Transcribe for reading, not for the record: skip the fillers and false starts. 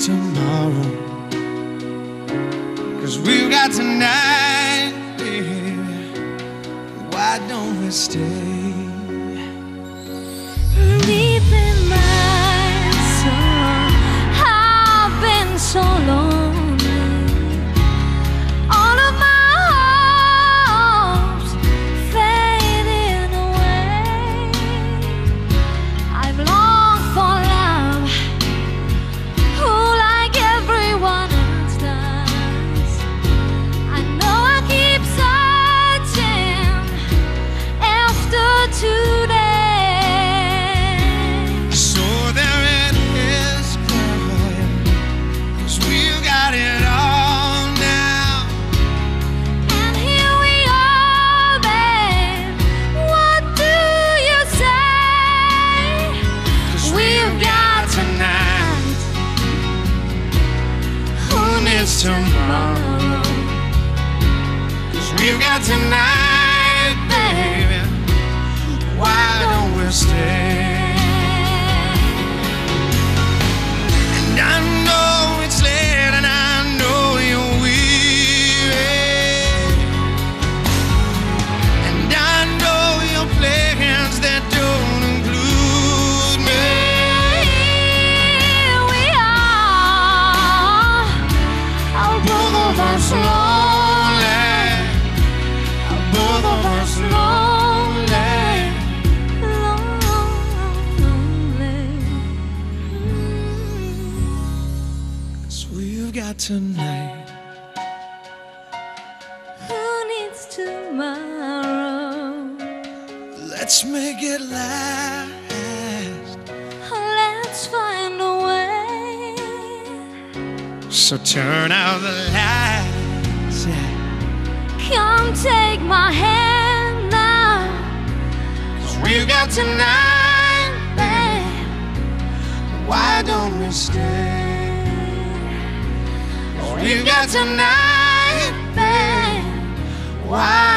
tomorrow, 'cause we've got tonight, baby. Why don't we stay? Deep in my soul, I've been so lonely. All of my hopes fading away. I've longed for love, who like everyone else does. I know I keep searching after today. Tomorrow, 'cause we've got tonight, baby. Why don't we stay? And I know it's late, and I know you're weary, and I know your plans that don't include me. Lonely, both of us lonely, lonely. 'Cause we've got tonight. Who needs tomorrow? Let's make it last. Let's find a way. So turn out the lights, yeah. Come take my hand now, 'cause we've got tonight, babe. Why don't we stay? 'Cause we've got tonight, babe. Why